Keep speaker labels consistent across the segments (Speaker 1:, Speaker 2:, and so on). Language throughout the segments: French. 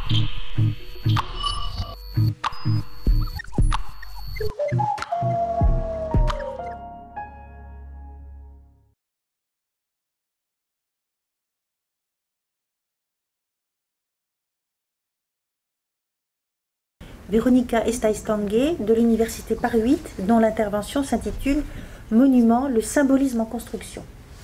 Speaker 1: Veronica Estaistanguet de l'Université Paris 8, dont l'intervention s'intitule « Monument, le symbolisme en construction ».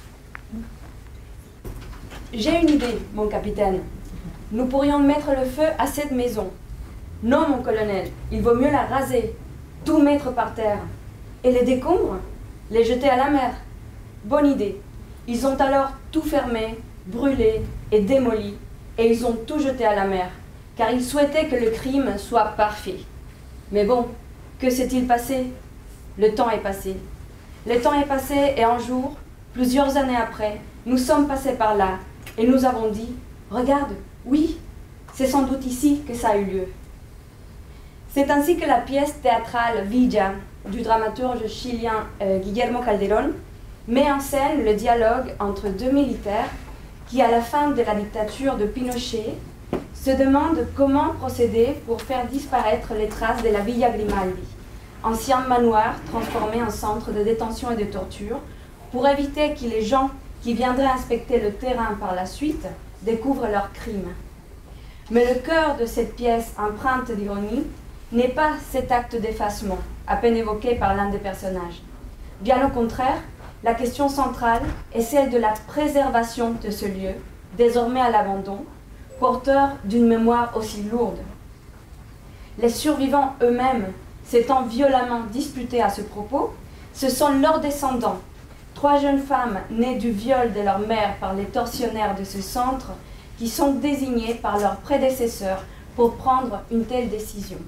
Speaker 2: J'ai une idée, mon capitaine. Nous pourrions mettre le feu à cette maison. Non, mon colonel, il vaut mieux la raser, tout mettre par terre. Et les décombres, les jeter à la mer. Bonne idée. Ils ont alors tout fermé, brûlé et démoli, et ils ont tout jeté à la mer, car ils souhaitaient que le crime soit parfait. Mais bon, que s'est-il passé? Le temps est passé. Le temps est passé et un jour, plusieurs années après, nous sommes passés par là et nous avons dit « Regarde, oui, c'est sans doute ici que ça a eu lieu ». C'est ainsi que la pièce théâtrale Villa du dramaturge chilien Guillermo Calderón met en scène le dialogue entre deux militaires qui, à la fin de la dictature de Pinochet, se demandent comment procéder pour faire disparaître les traces de la Villa Grimaldi, ancien manoir transformé en centre de détention et de torture, pour éviter que les gens qui viendraient inspecter le terrain par la suite découvrent leurs crimes. Mais le cœur de cette pièce empreinte d'ironie n'est pas cet acte d'effacement, à peine évoqué par l'un des personnages. Bien au contraire, la question centrale est celle de la préservation de ce lieu, désormais à l'abandon, porteur d'une mémoire aussi lourde. Les survivants eux-mêmes, s'étant violemment disputés à ce propos, ce sont leurs descendants, 3 jeunes femmes nées du viol de leur mère par les tortionnaires de ce centre, qui sont désignées par leurs prédécesseurs pour prendre une telle décision.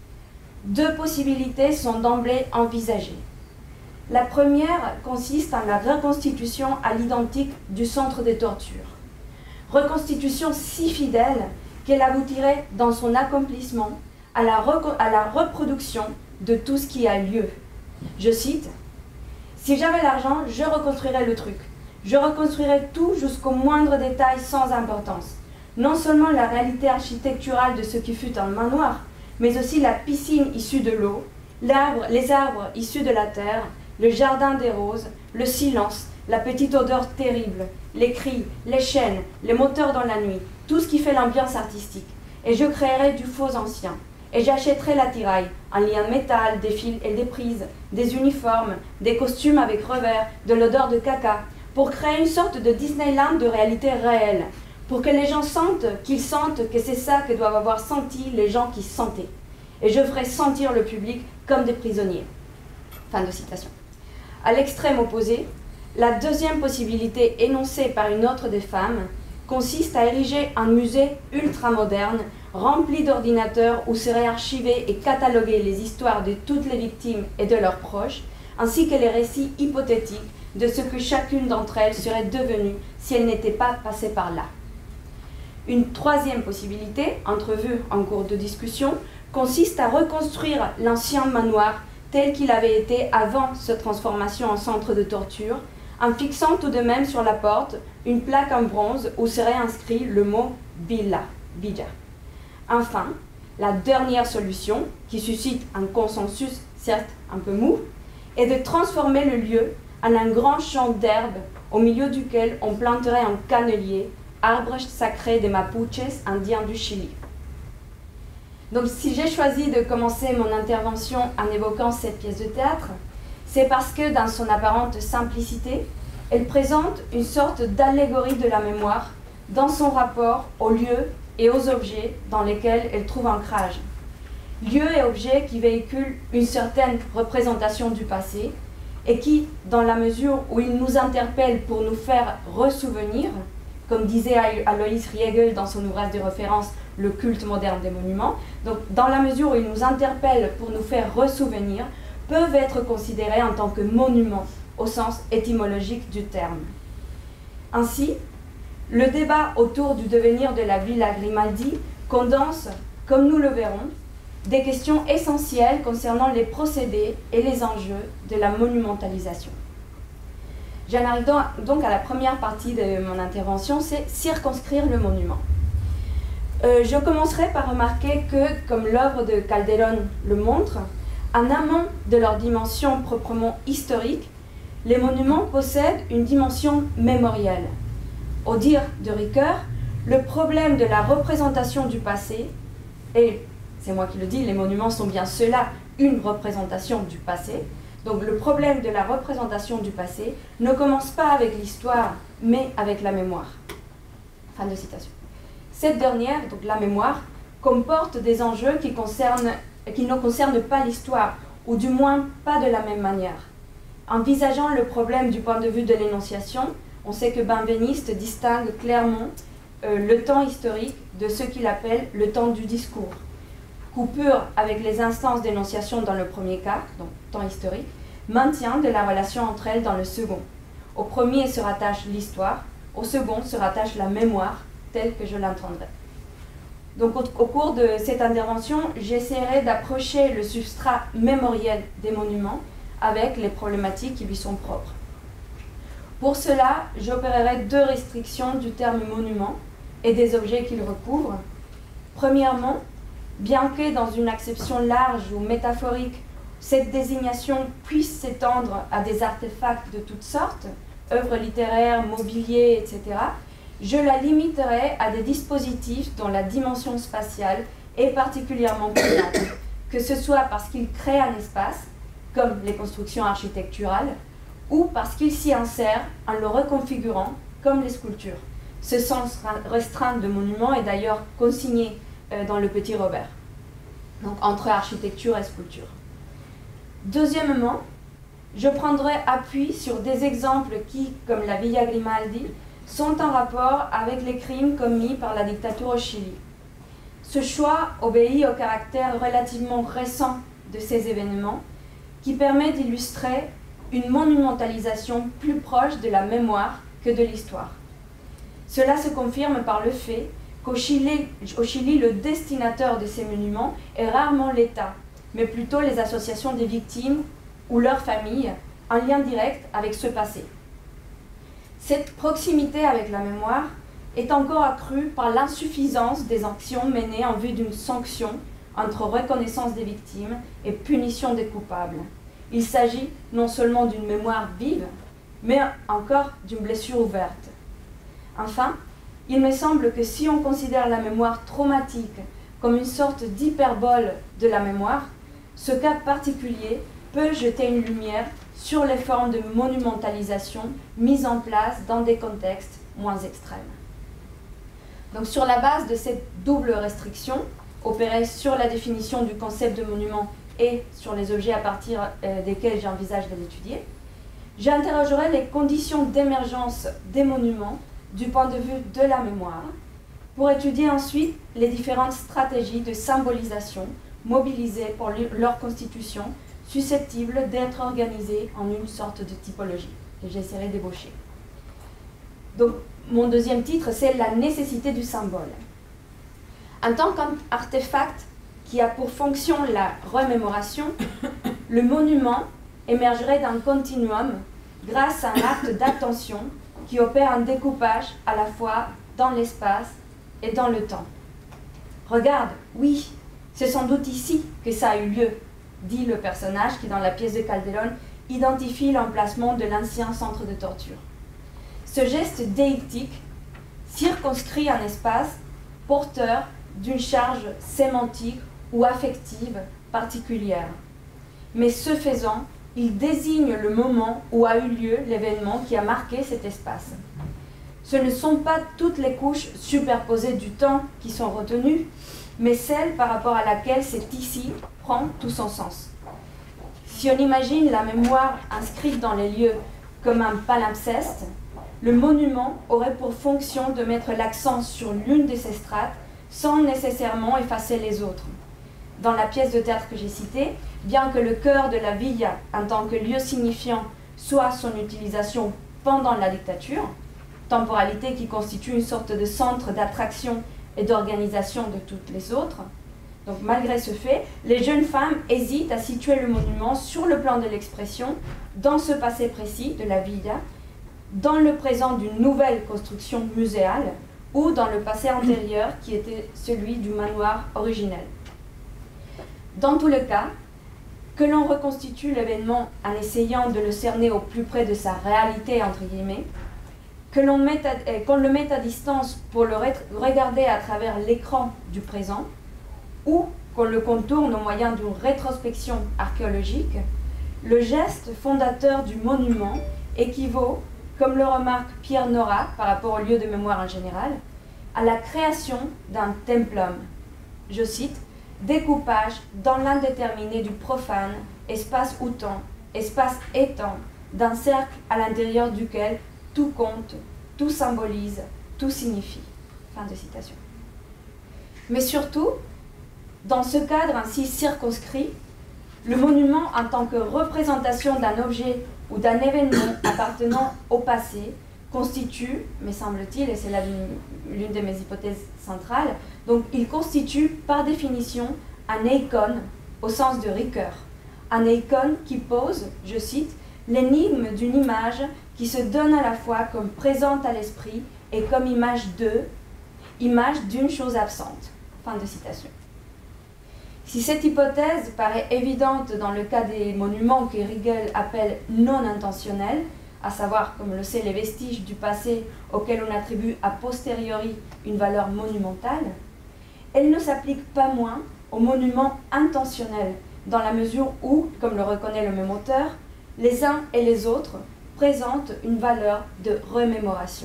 Speaker 2: 2 possibilités sont d'emblée envisagées. La première consiste en la reconstitution à l'identique du centre de torture. Reconstitution si fidèle qu'elle aboutirait dans son accomplissement à la reproduction de tout ce qui a lieu. Je cite, « Si j'avais l'argent, je reconstruirais le truc. Je reconstruirais tout jusqu'au moindre détail sans importance. Non seulement la réalité architecturale de ce qui fut un manoir, mais aussi la piscine issue de l'eau, les arbres issus de la terre, le jardin des roses, le silence, la petite odeur terrible, les cris, les chaînes, les moteurs dans la nuit, tout ce qui fait l'ambiance artistique. Et je créerai du faux ancien. Et j'achèterai l'attirail, un lien de métal, des fils et des prises, des uniformes, des costumes avec revers, de l'odeur de caca, pour créer une sorte de Disneyland de réalité réelle, pour que les gens sentent qu'ils sentent que c'est ça que doivent avoir senti les gens qui sentaient. Et je ferai sentir le public comme des prisonniers. » Fin de citation. À l'extrême opposé, la deuxième possibilité énoncée par une autre des femmes consiste à ériger un musée ultramoderne rempli d'ordinateurs où seraient archivées et cataloguées les histoires de toutes les victimes et de leurs proches, ainsi que les récits hypothétiques de ce que chacune d'entre elles serait devenue si elle n'était pas passée par là. Une troisième possibilité, entrevue en cours de discussion, consiste à reconstruire l'ancien manoir tel qu'il avait été avant sa transformation en centre de torture, en fixant tout de même sur la porte une plaque en bronze où serait inscrit le mot « Villa ». Enfin, la dernière solution, qui suscite un consensus certes un peu mou, est de transformer le lieu en un grand champ d'herbe au milieu duquel on planterait un cannelier, arbre sacré des Mapuches, indiens du Chili. Donc si j'ai choisi de commencer mon intervention en évoquant cette pièce de théâtre, c'est parce que dans son apparente simplicité, elle présente une sorte d'allégorie de la mémoire dans son rapport aux lieux et aux objets dans lesquels elle trouve ancrage. Lieux et objets qui véhiculent une certaine représentation du passé et qui, dans la mesure où ils nous interpellent pour nous faire ressouvenir, comme disait Alois Riegel dans son ouvrage de référence « Le culte moderne des monuments », donc dans la mesure où ils nous interpellent pour nous faire ressouvenir, peuvent être considérés en tant que monuments au sens étymologique du terme. Ainsi, le débat autour du devenir de la Villa Grimaldi condense, comme nous le verrons, des questions essentielles concernant les procédés et les enjeux de la monumentalisation. J'en arrive donc à la première partie de mon intervention, c'est circonscrire le monument. Je commencerai par remarquer que, comme l'œuvre de Calderón le montre, en amont de leur dimension proprement historique, les monuments possèdent une dimension mémorielle. Au dire de Ricoeur, le problème de la représentation du passé, et c'est moi qui le dis, les monuments sont bien cela, une représentation du passé, donc le problème de la représentation du passé ne commence pas avec l'histoire, mais avec la mémoire. Fin de citation. Cette dernière, donc la mémoire, comporte des enjeux qui ne concernent pas l'histoire, ou du moins pas de la même manière. Envisageant le problème du point de vue de l'énonciation, on sait que Benveniste distingue clairement le temps historique de ce qu'il appelle le temps du discours. Coupure avec les instances d'énonciation dans le premier cas, donc temps historique, maintien de la relation entre elles dans le second. Au premier se rattache l'histoire, au second se rattache la mémoire, telle que je l'entendrai. Donc au cours de cette intervention, j'essaierai d'approcher le substrat mémoriel des monuments avec les problématiques qui lui sont propres. Pour cela, j'opérerai deux restrictions du terme monument et des objets qu'il recouvre. Premièrement, bien que dans une acception large ou métaphorique, cette désignation puisse s'étendre à des artefacts de toutes sortes, œuvres littéraires, mobilier, etc., je la limiterai à des dispositifs dont la dimension spatiale est particulièrement présente, que ce soit parce qu'ils créent un espace, comme les constructions architecturales, ou parce qu'ils s'y insèrent en le reconfigurant, comme les sculptures. Ce sens restreint de monument est d'ailleurs consigné dans le Petit Robert, donc entre architecture et sculpture. Deuxièmement, je prendrai appui sur des exemples qui, comme la Villa Grimaldi, sont en rapport avec les crimes commis par la dictature au Chili. Ce choix obéit au caractère relativement récent de ces événements qui permet d'illustrer une monumentalisation plus proche de la mémoire que de l'histoire. Cela se confirme par le fait qu'au Chili, le destinateur de ces monuments est rarement l'État, mais plutôt les associations des victimes ou leurs familles, en lien direct avec ce passé. Cette proximité avec la mémoire est encore accrue par l'insuffisance des actions menées en vue d'une sanction entre reconnaissance des victimes et punition des coupables. Il s'agit non seulement d'une mémoire vive, mais encore d'une blessure ouverte. Enfin, il me semble que si on considère la mémoire traumatique comme une sorte d'hyperbole de la mémoire, ce cas particulier peut jeter une lumière sur les formes de monumentalisation mises en place dans des contextes moins extrêmes. Donc sur la base de cette double restriction, opérée sur la définition du concept de monument et sur les objets à partir desquels j'envisage de l'étudier, j'interrogerai les conditions d'émergence des monuments du point de vue de la mémoire, pour étudier ensuite les différentes stratégies de symbolisation mobilisées pour leur constitution, susceptibles d'être organisées en une sorte de typologie, que j'essaierai d'ébaucher. Donc, mon deuxième titre, c'est la nécessité du symbole. En tant qu'artefact qui a pour fonction la remémoration, le monument émergerait d'un continuum grâce à un acte d'attention qui opère un découpage à la fois dans l'espace et dans le temps. Regarde, oui, c'est sans doute ici que ça a eu lieu, dit le personnage qui, dans la pièce de Calderón, identifie l'emplacement de l'ancien centre de torture. Ce geste déictique circonscrit un espace porteur d'une charge sémantique ou affective particulière. Mais ce faisant, il désigne le moment où a eu lieu l'événement qui a marqué cet espace. Ce ne sont pas toutes les couches superposées du temps qui sont retenues, mais celle par rapport à laquelle cet ici prend tout son sens. Si on imagine la mémoire inscrite dans les lieux comme un palimpseste, le monument aurait pour fonction de mettre l'accent sur l'une de ces strates sans nécessairement effacer les autres. Dans la pièce de théâtre que j'ai citée, bien que le cœur de la villa en tant que lieu signifiant soit son utilisation pendant la dictature, temporalité qui constitue une sorte de centre d'attraction et d'organisation de toutes les autres, donc malgré ce fait, les jeunes femmes hésitent à situer le monument sur le plan de l'expression, dans ce passé précis de la villa, dans le présent d'une nouvelle construction muséale, ou dans le passé antérieur qui était celui du manoir originel. Dans tous les cas, que l'on reconstitue l'événement en essayant de le cerner au plus près de sa réalité, entre guillemets, qu'on le mette à distance pour le regarder à travers l'écran du présent, ou qu'on le contourne au moyen d'une rétrospection archéologique, le geste fondateur du monument équivaut, comme le remarque Pierre Nora par rapport au lieu de mémoire en général, à la création d'un templum. Je cite, « découpage dans l'indéterminé du profane, espace ou temps, espace et temps, d'un cercle à l'intérieur duquel tout compte, tout symbolise, tout signifie. » Fin de citation. Mais surtout, dans ce cadre ainsi circonscrit, le monument en tant que représentation d'un objet ou d'un événement appartenant au passé constitue, me semble-t-il, et c'est là l'une de mes hypothèses centrales, donc il constitue par définition un eikon au sens de Ricoeur. Un eikon qui pose, je cite, l'énigme d'une image qui se donne à la fois comme présente à l'esprit et comme image d'une chose absente. Fin de citation. Si cette hypothèse paraît évidente dans le cas des monuments que Riegel appelle non intentionnels, à savoir, comme le sait, les vestiges du passé auxquels on attribue a posteriori une valeur monumentale, elle ne s'applique pas moins aux monuments intentionnels, dans la mesure où, comme le reconnaît le même auteur, les uns et les autres présentent une valeur de remémoration.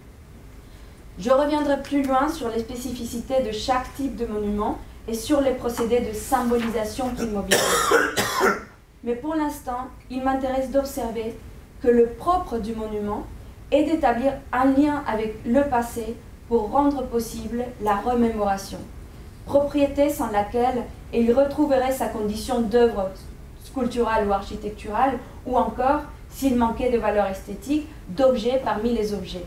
Speaker 2: Je reviendrai plus loin sur les spécificités de chaque type de monument et sur les procédés de symbolisation qu'ils mobilisent. Mais pour l'instant, il m'intéresse d'observer que le propre du monument est d'établir un lien avec le passé pour rendre possible la remémoration, propriété sans laquelle il retrouverait sa condition d'œuvre sculpturale ou architecturale, ou encore, s'il manquait de valeur esthétique, d'objet parmi les objets.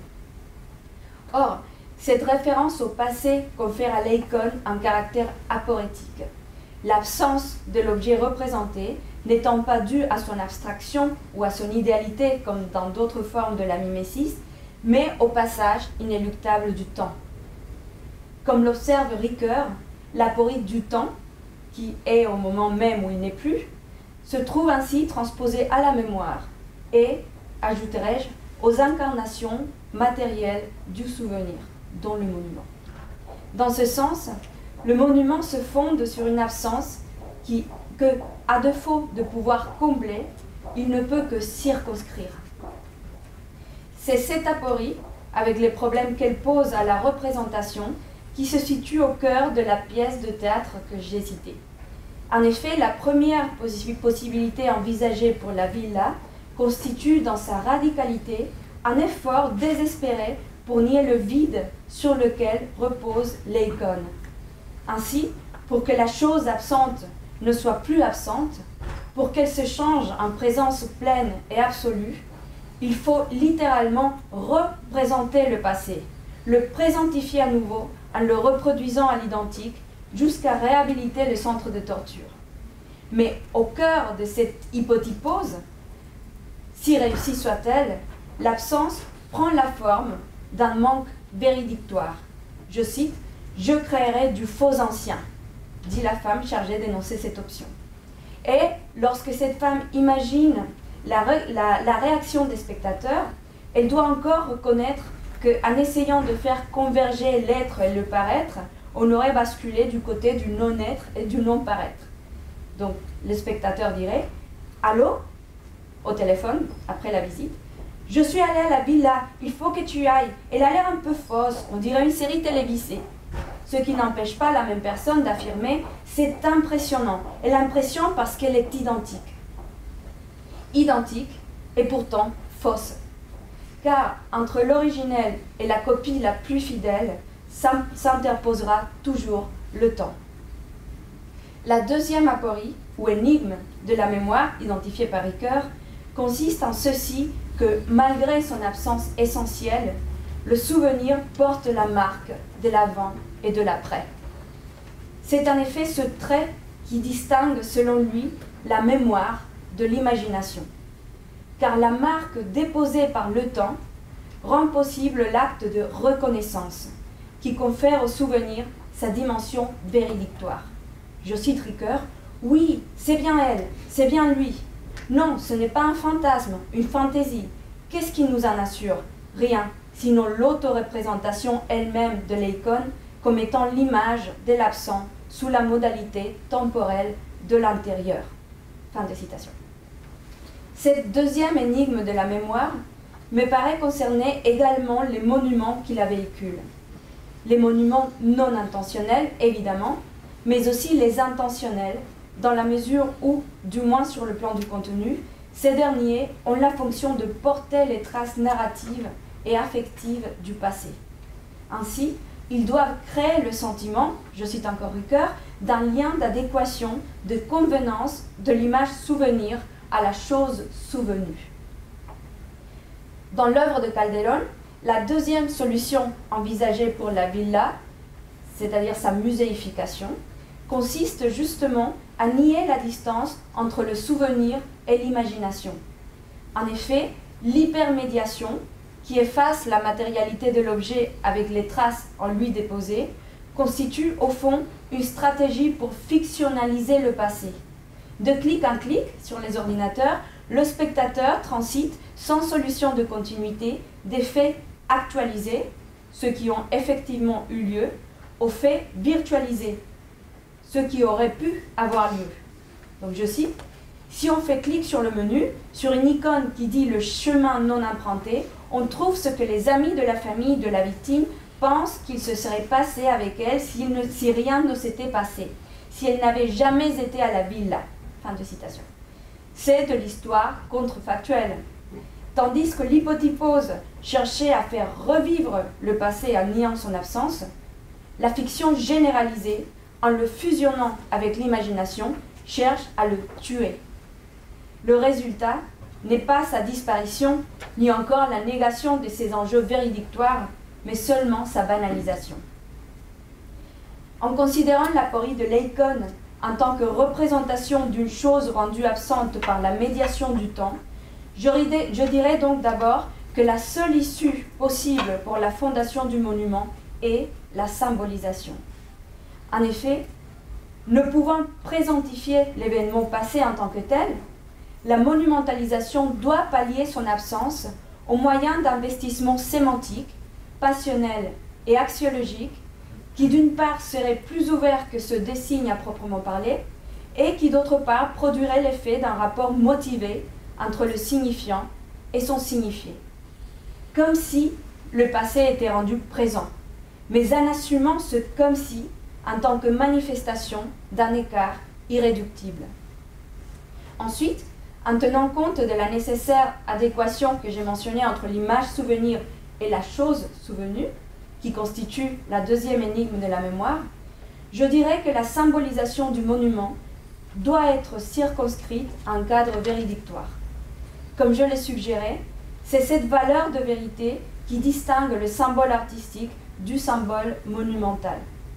Speaker 2: Or, cette référence au passé confère à l'eikon un caractère aporétique, l'absence de l'objet représenté n'étant pas due à son abstraction ou à son idéalité comme dans d'autres formes de la mimésis, mais au passage inéluctable du temps. Comme l'observe Ricoeur, l'aporite du temps, qui est au moment même où il n'est plus, se trouve ainsi transposé à la mémoire et, ajouterai-je, aux incarnations matérielles du souvenir, dont le monument. Dans ce sens, le monument se fonde sur une absence que, à défaut de pouvoir combler, il ne peut que circonscrire. C'est cette aporie, avec les problèmes qu'elle pose à la représentation, qui se situe au cœur de la pièce de théâtre que j'ai citée. En effet, la première possibilité envisagée pour la villa constitue dans sa radicalité un effort désespéré pour nier le vide sur lequel repose l'eikon. Ainsi, pour que la chose absente ne soit plus absente, pour qu'elle se change en présence pleine et absolue, il faut littéralement représenter le passé, le présentifier à nouveau en le reproduisant à l'identique jusqu'à réhabiliter le centre de torture. Mais au cœur de cette hypotypose, si réussie soit-elle, l'absence prend la forme d'un manque véridictoire. Je cite, « Je créerai du faux ancien », dit la femme chargée d'énoncer cette option. Et lorsque cette femme imagine la réaction des spectateurs, elle doit encore reconnaître qu'en essayant de faire converger l'être et le paraître, on aurait basculé du côté du non-être et du non-paraître. Donc, le spectateur dirait « Allô ?» au téléphone, après la visite. « Je suis allée à la villa, il faut que tu ailles. Elle a l'air un peu fausse, on dirait une série télévisée. » Ce qui n'empêche pas la même personne d'affirmer « C'est impressionnant. » Et l'impression parce qu'elle est identique. Identique et pourtant fausse. Car entre l'originel et la copie la plus fidèle, s'interposera toujours le temps. La deuxième aporie, ou énigme, de la mémoire, identifiée par Ricoeur, consiste en ceci que, malgré son absence essentielle, le souvenir porte la marque de l'avant et de l'après. C'est en effet ce trait qui distingue, selon lui, la mémoire de l'imagination. Car la marque déposée par le temps rend possible l'acte de reconnaissance, qui confère au souvenir sa dimension véridictoire. Je cite Ricoeur, « Oui, c'est bien elle, c'est bien lui. Non, ce n'est pas un fantasme, une fantaisie. Qu'est-ce qui nous en assure? Rien, sinon l'autoreprésentation elle-même de l'icône comme étant l'image de l'absent sous la modalité temporelle de l'intérieur. » Fin de citation. Cette deuxième énigme de la mémoire me paraît concerner également les monuments qui la véhiculent. Les monuments non intentionnels, évidemment, mais aussi les intentionnels, dans la mesure où, du moins sur le plan du contenu, ces derniers ont la fonction de porter les traces narratives et affectives du passé. Ainsi, ils doivent créer le sentiment, je cite encore Ricoeur, d'un lien d'adéquation, de convenance de l'image souvenir à la chose souvenue. Dans l'œuvre de Calderón, la deuxième solution envisagée pour la villa, c'est-à-dire sa muséification, consiste justement à nier la distance entre le souvenir et l'imagination. En effet, l'hypermédiation, qui efface la matérialité de l'objet avec les traces en lui déposées, constitue au fond une stratégie pour fictionnaliser le passé. De clic en clic sur les ordinateurs, le spectateur transite sans solution de continuité des faits actualisés, ceux qui ont effectivement eu lieu, aux faits virtualisés, ceux qui auraient pu avoir lieu. Donc je cite, « Si on fait clic sur le menu, sur une icône qui dit le chemin non emprunté, on trouve ce que les amis de la famille de la victime pensent qu'il se serait passé avec elle si rien ne s'était passé, si elle n'avait jamais été à la villa. » Fin de citation. C'est de l'histoire contrefactuelle. Tandis que l'hypotypose cherchait à faire revivre le passé en niant son absence, la fiction généralisée, en le fusionnant avec l'imagination, cherche à le tuer. Le résultat n'est pas sa disparition, ni encore la négation de ses enjeux véridictoires, mais seulement sa banalisation. En considérant l'aporie de l'icône en tant que représentation d'une chose rendue absente par la médiation du temps, je dirais donc d'abord que la seule issue possible pour la fondation du monument est la symbolisation. En effet, ne pouvant présentifier l'événement passé en tant que tel, la monumentalisation doit pallier son absence au moyen d'investissements sémantiques, passionnels et axiologiques qui d'une part seraient plus ouverts que ceux des signes à proprement parler et qui d'autre part produiraient l'effet d'un rapport motivé entre le signifiant et son signifié. Comme si le passé était rendu présent, mais en assumant ce comme si en tant que manifestation d'un écart irréductible. Ensuite, en tenant compte de la nécessaire adéquation que j'ai mentionnée entre l'image souvenir et la chose souvenue, qui constitue la deuxième énigme de la mémoire, je dirais que la symbolisation du monument doit être circonscrite à un cadre véridictoire. Comme je l'ai suggéré, c'est cette valeur de vérité qui distingue le symbole artistique du symbole monumental.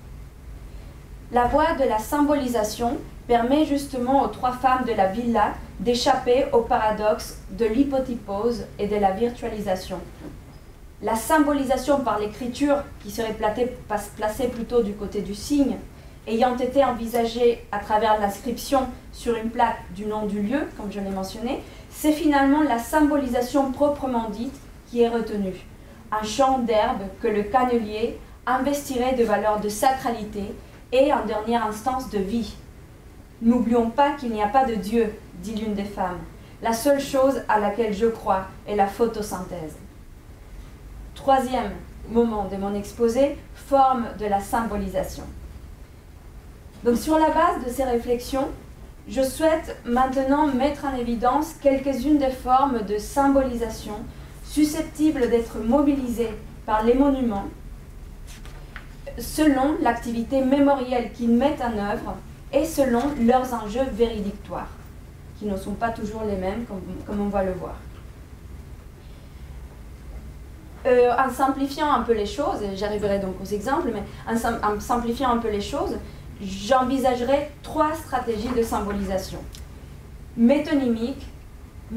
Speaker 2: La voie de la symbolisation permet justement aux trois femmes de la villa d'échapper au paradoxe de l'hypotypose et de la virtualisation. La symbolisation par l'écriture, qui serait placée plutôt du côté du signe, ayant été envisagée à travers l'inscription sur une plaque du nom du lieu, comme je l'ai mentionné, c'est finalement la symbolisation proprement dite qui est retenue. Un champ d'herbe que le cannelier investirait de valeurs de sacralité et, en dernière instance, de vie. N'oublions pas qu'il n'y a pas de Dieu, dit l'une des femmes. La seule chose à laquelle je crois est la photosynthèse. Troisième moment de mon exposé, forme de la symbolisation. Donc sur la base de ces réflexions, je souhaite maintenant mettre en évidence quelques-unes des formes de symbolisation susceptibles d'être mobilisées par les monuments selon l'activité mémorielle qu'ils mettent en œuvre et selon leurs enjeux véridictoires, qui ne sont pas toujours les mêmes, comme on va le voir. En simplifiant un peu les choses, et j'arriverai donc aux exemples, mais en simplifiant un peu les choses, j'envisagerai trois stratégies de symbolisation: métonymique,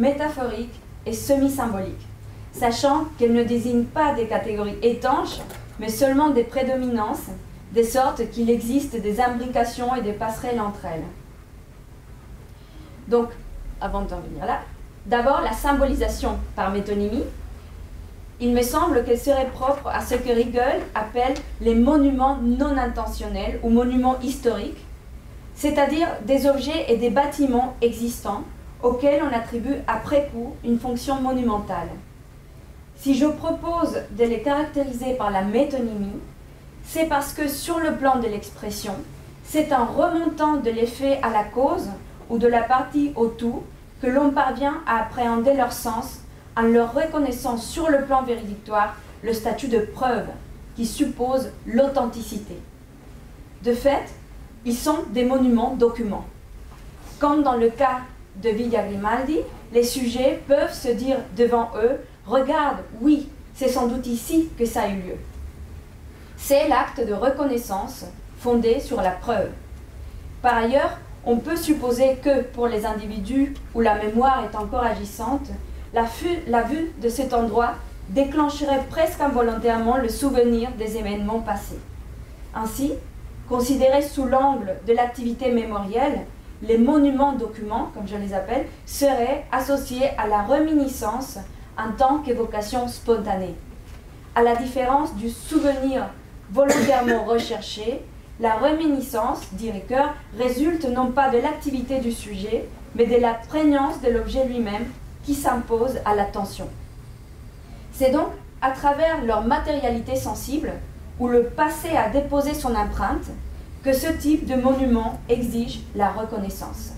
Speaker 2: métaphorique et semi-symbolique, sachant qu'elles ne désignent pas des catégories étanches, mais seulement des prédominances, de sorte qu'il existe des imbrications et des passerelles entre elles. Donc, avant d'en venir là, d'abord la symbolisation par métonymie. Il me semble qu'elle serait propre à ce que Riegel appelle les monuments non intentionnels ou monuments historiques, c'est-à-dire des objets et des bâtiments existants auxquels on attribue après coup une fonction monumentale. Si je propose de les caractériser par la métonymie, c'est parce que sur le plan de l'expression, c'est en remontant de l'effet à la cause ou de la partie au tout que l'on parvient à appréhender leur sens en leur reconnaissant sur le plan véridictoire le statut de preuve qui suppose l'authenticité. De fait, ils sont des monuments documents. Comme dans le cas de Villa Grimaldi, les sujets peuvent se dire devant eux « Regarde, oui, c'est sans doute ici que ça a eu lieu ». C'est l'acte de reconnaissance fondé sur la preuve. Par ailleurs, on peut supposer que pour les individus où la mémoire est encore agissante, la vue de cet endroit déclencherait presque involontairement le souvenir des événements passés. Ainsi, considérés sous l'angle de l'activité mémorielle, les monuments documents, comme je les appelle, seraient associés à la réminiscence en tant qu'évocation spontanée. À la différence du souvenir volontairement recherché, la réminiscence, dit Ricoeur, résulte non pas de l'activité du sujet, mais de la prégnance de l'objet lui-même qui s'impose à l'attention. C'est donc à travers leur matérialité sensible, où le passé a déposé son empreinte, que ce type de monument exige la reconnaissance.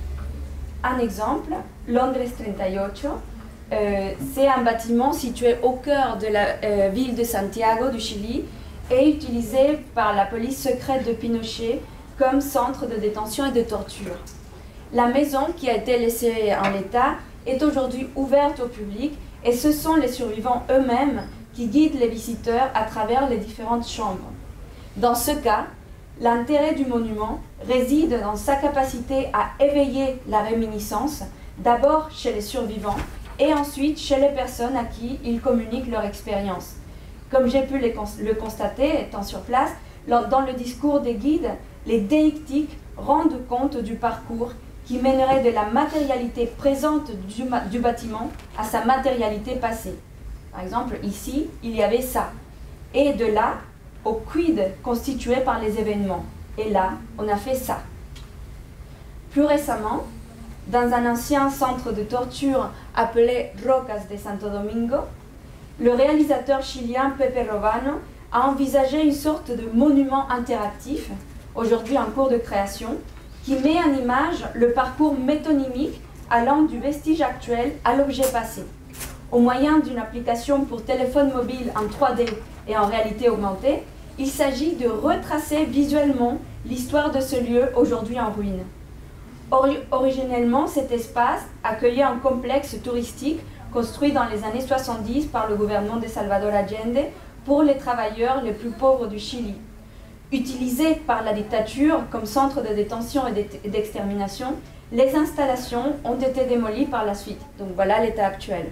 Speaker 2: Un exemple, Londres 38, c'est un bâtiment situé au cœur de la ville de Santiago du Chili et utilisé par la police secrète de Pinochet comme centre de détention et de torture. La maison, qui a été laissée en l'état, est aujourd'hui ouverte au public et ce sont les survivants eux-mêmes qui guident les visiteurs à travers les différentes chambres. Dans ce cas, l'intérêt du monument réside dans sa capacité à éveiller la réminiscence, d'abord chez les survivants et ensuite chez les personnes à qui ils communiquent leur expérience. Comme j'ai pu le constater étant sur place, dans le discours des guides, les déictiques rendent compte du parcours qui mènerait de la matérialité présente du bâtiment à sa matérialité passée. Par exemple, ici, il y avait ça. Et de là, au quid constitué par les événements. Et là, on a fait ça. Plus récemment, dans un ancien centre de torture appelé Rocas de Santo Domingo, le réalisateur chilien Pepe Robano a envisagé une sorte de monument interactif, aujourd'hui en cours de création, qui met en image le parcours métonymique allant du vestige actuel à l'objet passé. Au moyen d'une application pour téléphone mobile en 3D et en réalité augmentée, il s'agit de retracer visuellement l'histoire de ce lieu aujourd'hui en ruine. Originellement, cet espace accueillait un complexe touristique construit dans les années 70 par le gouvernement de Salvador Allende pour les travailleurs les plus pauvres du Chili. Utilisé par la dictature comme centre de détention et d'extermination, les installations ont été démolies par la suite. Donc voilà l'état actuel.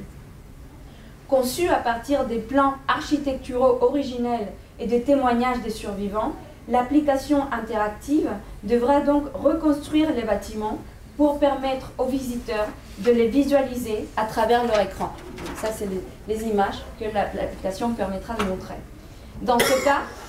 Speaker 2: Conçu à partir des plans architecturaux originels et des témoignages des survivants, l'application interactive devra donc reconstruire les bâtiments pour permettre aux visiteurs de les visualiser à travers leur écran. Ça, c'est les images que l'application permettra de montrer. Dans ce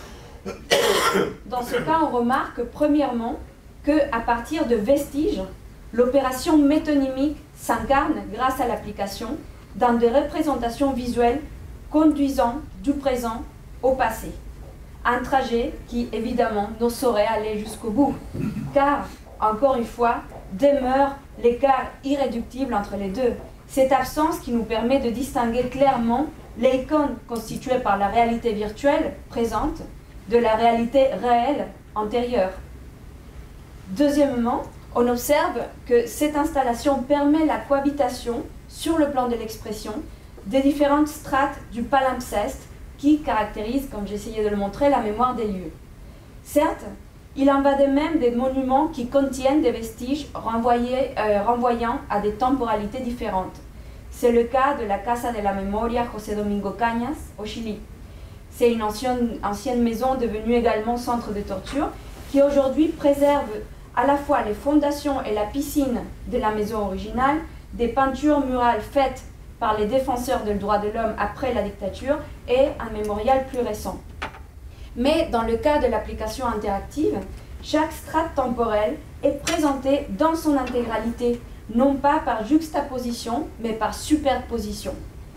Speaker 2: cas, on remarque premièrement qu'à partir de vestiges, l'opération métonymique s'incarne grâce à l'application dans des représentations visuelles conduisant du présent au passé. Un trajet qui, évidemment, ne saurait aller jusqu'au bout, car, encore une fois, demeure l'écart irréductible entre les deux. Cette absence qui nous permet de distinguer clairement l'icône constituée par la réalité virtuelle présente de la réalité réelle antérieure. Deuxièmement, on observe que cette installation permet la cohabitation, sur le plan de l'expression, des différentes strates du palimpseste qui caractérisent, comme j'essayais de le montrer, la mémoire des lieux. Certes, il en va de même des monuments qui contiennent des vestiges renvoyant à des temporalités différentes. C'est le cas de la Casa de la Memoria José Domingo Cañas au Chili. C'est une ancienne maison devenue également centre de torture qui aujourd'hui préserve à la fois les fondations et la piscine de la maison originale, des peintures murales faites par les défenseurs des droits de l'homme après la dictature et un mémorial plus récent. Mais dans le cas de l'application interactive, chaque strate temporelle est présentée dans son intégralité, non pas par juxtaposition, mais par superposition.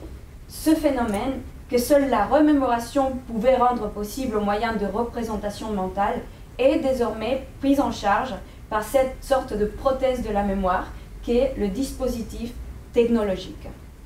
Speaker 2: Ce phénomène, que seule la remémoration pouvait rendre possible au moyen de représentation mentale, est désormais prise en charge par cette sorte de prothèse de la mémoire qu'est le dispositif technologique.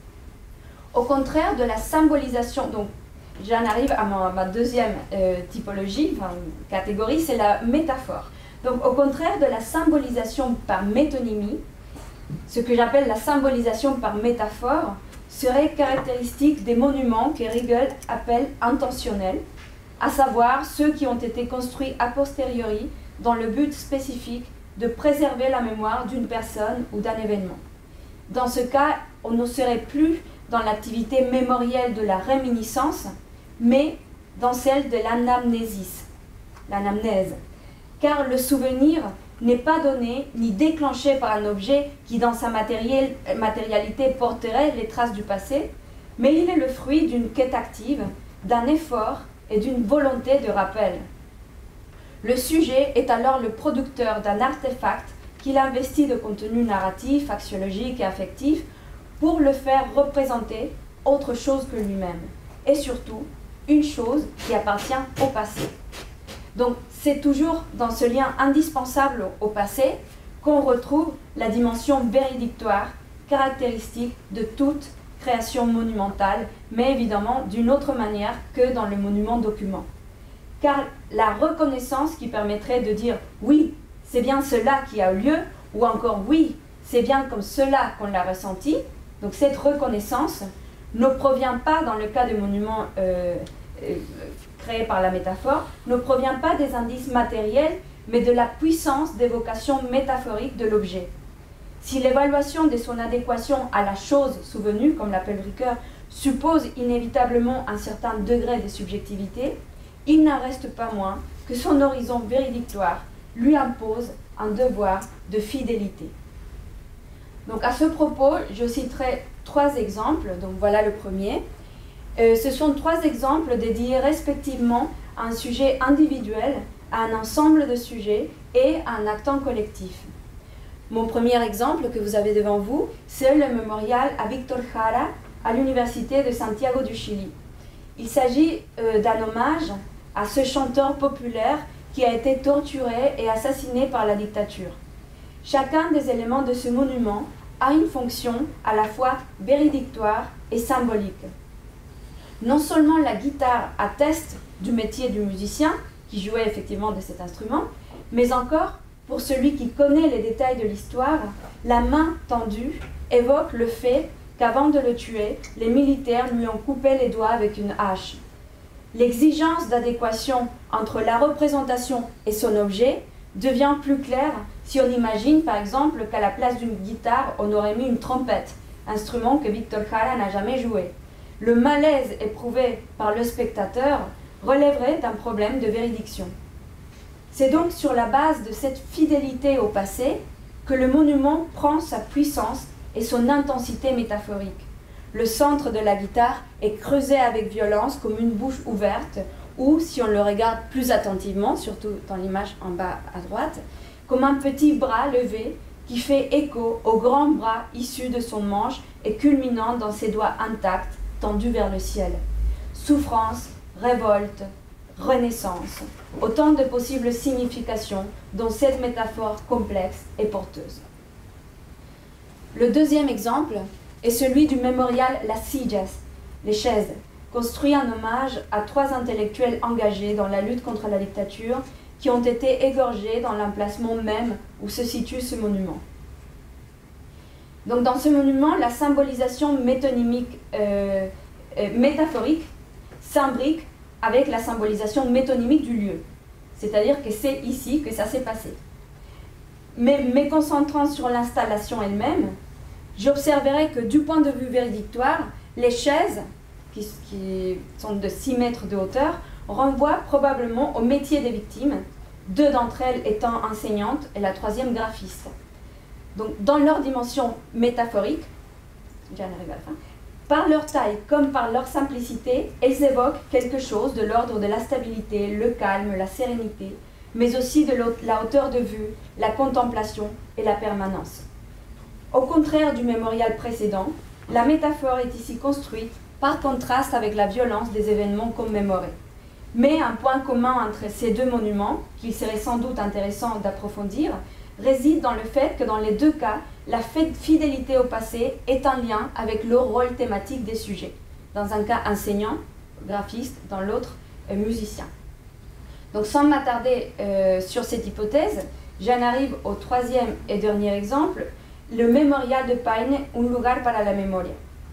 Speaker 2: Au contraire de la symbolisation, donc j'en arrive à ma deuxième typologie, catégorie, c'est la métaphore. Donc au contraire de la symbolisation par métonymie, ce que j'appelle la symbolisation par métaphore serait caractéristique des monuments que Riegel appelle intentionnels, à savoir ceux qui ont été construits a posteriori dans le but spécifique de préserver la mémoire d'une personne ou d'un événement. Dans ce cas, on ne serait plus dans l'activité mémorielle de la réminiscence, mais dans celle de l'anamnésis, l'anamnèse, car le souvenir n'est pas donné ni déclenché par un objet qui dans sa matérialité porterait les traces du passé, mais il est le fruit d'une quête active, d'un effort et d'une volonté de rappel. Le sujet est alors le producteur d'un artefact qu'il investit de contenu narratif, axiologique et affectif pour le faire représenter autre chose que lui-même, et surtout une chose qui appartient au passé. Donc c'est toujours dans ce lien indispensable au passé qu'on retrouve la dimension véridictoire, caractéristique de toute création monumentale, mais évidemment d'une autre manière que dans le monument document. Car la reconnaissance qui permettrait de dire « oui, c'est bien cela qui a eu lieu » ou encore « oui, c'est bien comme cela qu'on l'a ressenti », donc cette reconnaissance ne provient pas, dans le cas des monuments créés par la métaphore, ne provient pas des indices matériels, mais de la puissance d'évocation métaphorique de l'objet. Si l'évaluation de son adéquation à la chose souvenue, comme l'appelle Ricoeur, suppose inévitablement un certain degré de subjectivité, il n'en reste pas moins que son horizon véridictoire lui impose un devoir de fidélité. Donc à ce propos, je citerai 3 exemples. Donc voilà le premier. Ce sont 3 exemples dédiés respectivement à un sujet individuel, à un ensemble de sujets et à un actant collectif. Mon premier exemple que vous avez devant vous, c'est le mémorial à Víctor Jara à l'Université de Santiago du Chili. Il s'agit d'un hommage à ce chanteur populaire qui a été torturé et assassiné par la dictature. Chacun des éléments de ce monument a une fonction à la fois véridictoire et symbolique. Non seulement la guitare atteste du métier du musicien, qui jouait effectivement de cet instrument, mais encore, pour celui qui connaît les détails de l'histoire, la main tendue évoque le fait qu'avant de le tuer, les militaires lui ont coupé les doigts avec une hache. L'exigence d'adéquation entre la représentation et son objet devient plus claire si on imagine par exemple qu'à la place d'une guitare, on aurait mis une trompette, instrument que Víctor Jara n'a jamais joué. Le malaise éprouvé par le spectateur relèverait d'un problème de véridiction. C'est donc sur la base de cette fidélité au passé que le monument prend sa puissance et son intensité métaphorique. Le centre de la guitare est creusé avec violence comme une bouche ouverte ou, si on le regarde plus attentivement, surtout dans l'image en bas à droite, comme un petit bras levé qui fait écho au grand bras issu de son manche et culminant dans ses doigts intacts tendus vers le ciel. Souffrance, révolte, renaissance, autant de possibles significations dont cette métaphore complexe est porteuse. Le deuxième exemple est celui du mémorial Las Sillas, les chaises, construit en hommage à 3 intellectuels engagés dans la lutte contre la dictature qui ont été égorgés dans l'emplacement même où se situe ce monument. Donc dans ce monument, la symbolisation métonymique, métaphorique s'imbrique avec la symbolisation métonymique du lieu. C'est-à-dire que c'est ici que ça s'est passé. Mais me concentrant sur l'installation elle-même, j'observerai que du point de vue véridictoire, les chaises qui sont de 6 mètres de hauteur, renvoient probablement au métier des victimes, 2 d'entre elles étant enseignantes et la 3e graphiste. Donc, dans leur dimension métaphorique, j'arrive à la fin, par leur taille comme par leur simplicité, elles évoquent quelque chose de l'ordre de la stabilité, le calme, la sérénité, mais aussi de la hauteur de vue, la contemplation et la permanence. Au contraire du mémorial précédent, la métaphore est ici construite par contraste avec la violence des événements commémorés. Mais un point commun entre ces 2 monuments, qu'il serait sans doute intéressant d'approfondir, réside dans le fait que dans les 2 cas, la fidélité au passé est en lien avec le rôle thématique des sujets. Dans un cas enseignant, graphiste, dans l'autre musicien. Donc sans m'attarder sur cette hypothèse, j'en arrive au 3e et dernier exemple, le mémorial de Paine, Un lugar para la memoria.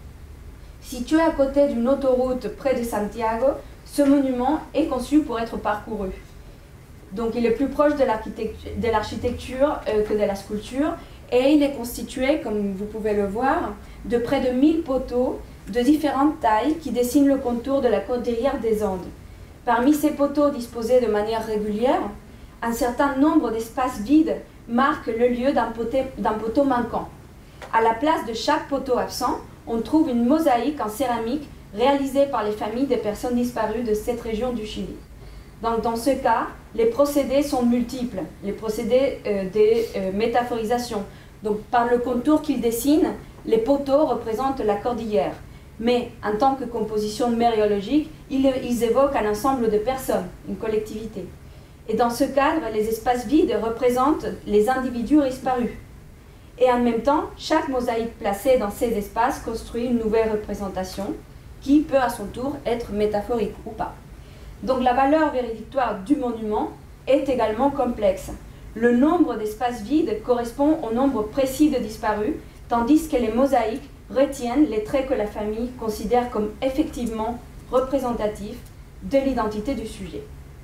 Speaker 2: Situé à côté d'une autoroute près de Santiago, ce monument est conçu pour être parcouru. Donc il est plus proche de l'architecture que de la sculpture, et il est constitué, comme vous pouvez le voir, de près de 1000 poteaux de différentes tailles qui dessinent le contour de la cordillère des Andes. Parmi ces poteaux disposés de manière régulière, un certain nombre d'espaces vides marquent le lieu d'un poteau manquant. À la place de chaque poteau absent, on trouve une mosaïque en céramique réalisée par les familles des personnes disparues de cette région du Chili. Donc, dans ce cas, les procédés sont multiples, les procédés des métaphorisations. Donc, par le contour qu'ils dessinent, les poteaux représentent la cordillère. Mais, en tant que composition méréologique, ils évoquent un ensemble de personnes, une collectivité. Et dans ce cadre, les espaces vides représentent les individus disparus. Et en même temps, chaque mosaïque placée dans ces espaces construit une nouvelle représentation qui peut à son tour être métaphorique ou pas. Donc la valeur véridictoire du monument est également complexe. Le nombre d'espaces vides correspond au nombre précis de disparus, tandis que les mosaïques retiennent les traits que la famille considère comme effectivement représentatifs de l'identité du sujet.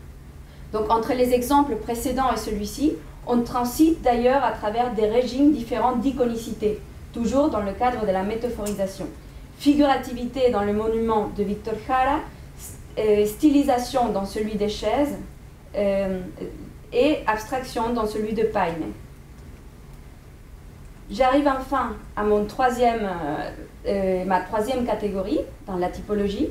Speaker 2: Donc entre les exemples précédents et celui-ci, on transite d'ailleurs à travers des régimes différents d'iconicité, toujours dans le cadre de la métaphorisation. Figurativité dans le monument de Víctor Jara, stylisation dans celui des chaises et abstraction dans celui de Paine. J'arrive enfin à ma 3e catégorie dans la typologie.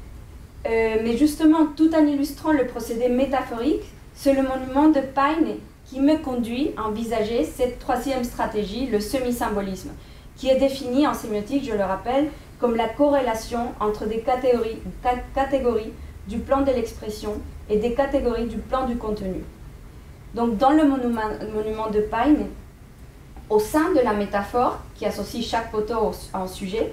Speaker 2: Mais justement, tout en illustrant le procédé métaphorique, c'est le monument de Paine qui me conduit à envisager cette 3e stratégie, le semi-symbolisme, qui est définie en sémiotique, je le rappelle, comme la corrélation entre des catégories du plan de l'expression et des catégories du plan du contenu. Donc dans le monument de Paine, au sein de la métaphore, qui associe chaque poteau à un sujet,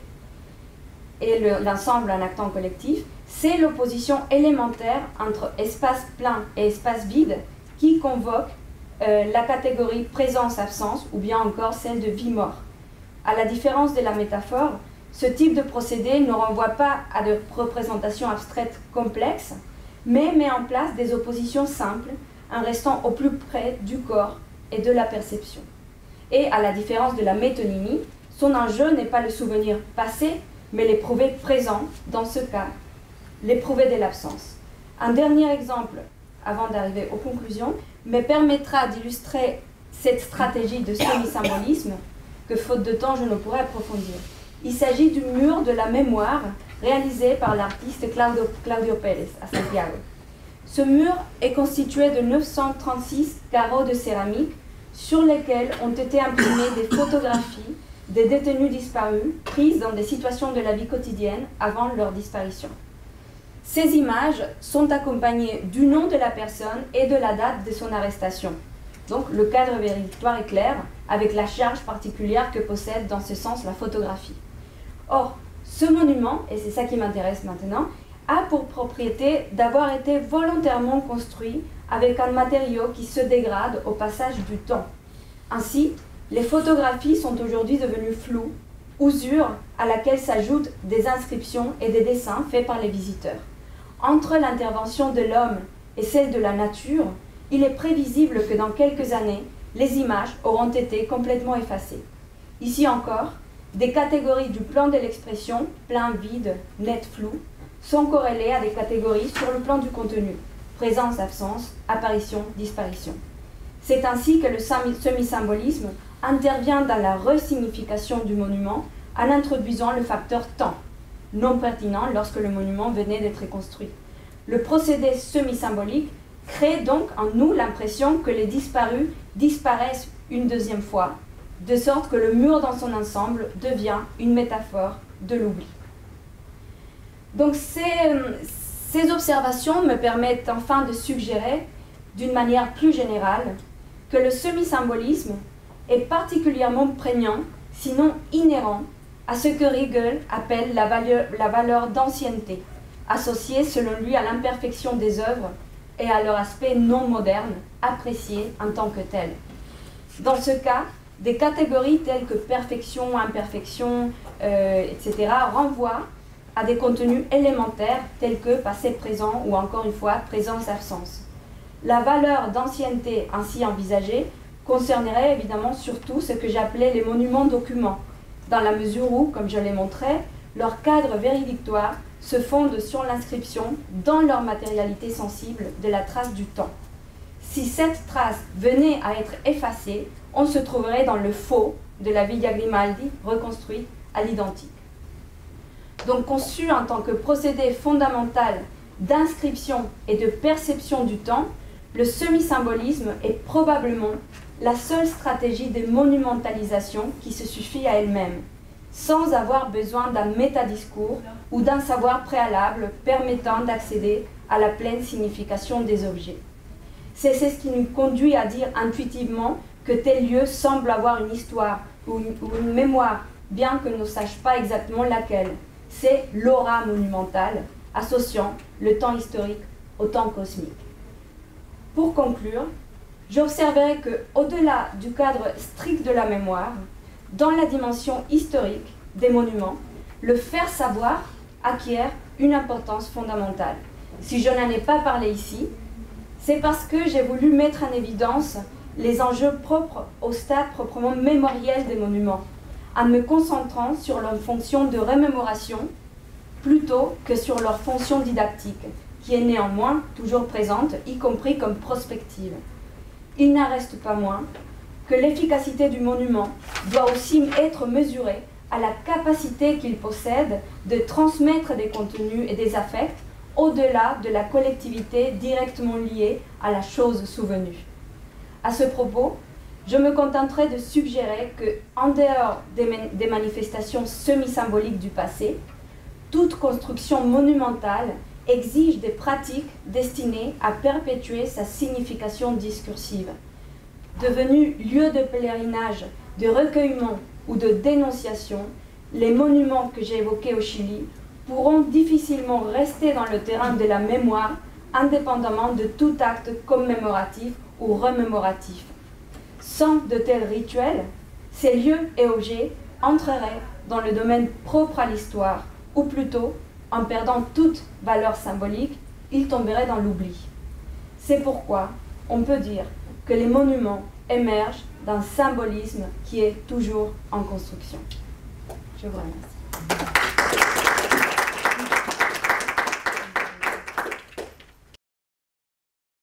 Speaker 2: et l'ensemble en actant collectif, c'est l'opposition élémentaire entre espace plein et espace vide qui convoque la catégorie présence-absence ou bien encore celle de vie-mort. À la différence de la métaphore, ce type de procédé ne renvoie pas à de représentations abstraites complexes, mais met en place des oppositions simples en restant au plus près du corps et de la perception. Et à la différence de la métonymie, son enjeu n'est pas le souvenir passé, mais l'éprouvé présent, dans ce cas, l'éprouvé de l'absence. Un dernier exemple, avant d'arriver aux conclusions, me permettra d'illustrer cette stratégie de semi-symbolisme que, faute de temps, je ne pourrai approfondir. Il s'agit du mur de la mémoire réalisé par l'artiste Claudio Pérez à Santiago. Ce mur est constitué de 936 carreaux de céramique sur lesquels ont été imprimées des photographies des détenus disparus prises dans des situations de la vie quotidienne avant leur disparition. Ces images sont accompagnées du nom de la personne et de la date de son arrestation. Donc le cadre véridictoire est clair, avec la charge particulière que possède dans ce sens la photographie. Or, ce monument, et c'est ça qui m'intéresse maintenant, a pour propriété d'avoir été volontairement construit avec un matériau qui se dégrade au passage du temps. Ainsi, les photographies sont aujourd'hui devenues floues, usure à laquelle s'ajoutent des inscriptions et des dessins faits par les visiteurs. Entre l'intervention de l'homme et celle de la nature, il est prévisible que dans quelques années, les images auront été complètement effacées. Ici encore, Des catégories du plan de l'expression, plein, vide, net, flou, sont corrélées à des catégories sur le plan du contenu, présence, absence, apparition, disparition. C'est ainsi que le semi-symbolisme intervient dans la resignification du monument en introduisant le facteur temps, non pertinent lorsque le monument venait d'être construit. Le procédé semi-symbolique crée donc en nous l'impression que les disparus disparaissent une deuxième fois, de sorte que le mur dans son ensemble devient une métaphore de l'oubli. Donc ces observations me permettent enfin de suggérer, d'une manière plus générale, que le semi-symbolisme est particulièrement prégnant, sinon inhérent, à ce que Hegel appelle la valeur d'ancienneté, associée selon lui à l'imperfection des œuvres et à leur aspect non moderne, apprécié en tant que tel. Dans ce cas, des catégories telles que perfection, imperfection, etc. renvoient à des contenus élémentaires tels que passé, présent ou encore une fois présence, absence. La valeur d'ancienneté ainsi envisagée concernerait évidemment surtout ce que j'appelais les monuments documents, dans la mesure où, comme je l'ai montré, leur cadre véridictoire se fonde sur l'inscription dans leur matérialité sensible de la trace du temps. Si cette trace venait à être effacée, on se trouverait dans le faux de la Villa Grimaldi reconstruite à l'identique. Donc conçu en tant que procédé fondamental d'inscription et de perception du temps, le semi-symbolisme est probablement la seule stratégie de monumentalisation qui se suffit à elle-même, sans avoir besoin d'un métadiscours ou d'un savoir préalable permettant d'accéder à la pleine signification des objets. C'est ce qui nous conduit à dire intuitivement que tel lieu semble avoir une histoire ou une mémoire, bien que l'on ne sache pas exactement laquelle. C'est l'aura monumentale, associant le temps historique au temps cosmique. Pour conclure, j'observerai qu'au-delà du cadre strict de la mémoire, dans la dimension historique des monuments, le faire savoir acquiert une importance fondamentale. Si je n'en ai pas parlé ici, c'est parce que j'ai voulu mettre en évidence les enjeux propres au stade proprement mémoriel des monuments, en me concentrant sur leur fonction de remémoration plutôt que sur leur fonction didactique, qui est néanmoins toujours présente, y compris comme prospective. Il n'en reste pas moins que l'efficacité du monument doit aussi être mesurée à la capacité qu'il possède de transmettre des contenus et des affects au-delà de la collectivité directement liée à la chose souvenue. À ce propos, je me contenterai de suggérer que, en dehors des manifestations semi-symboliques du passé, toute construction monumentale exige des pratiques destinées à perpétuer sa signification discursive. Devenus lieux de pèlerinage, de recueillement ou de dénonciation, les monuments que j'ai évoqués au Chili pourront difficilement rester dans le terrain de la mémoire indépendamment de tout acte commémoratif ou remémoratif. Sans de tels rituels, ces lieux et objets entreraient dans le domaine propre à l'histoire, ou plutôt, en perdant toute valeur symbolique, ils tomberaient dans l'oubli. C'est pourquoi on peut dire que les monuments émergent d'un symbolisme qui est toujours en construction. Je vous remercie.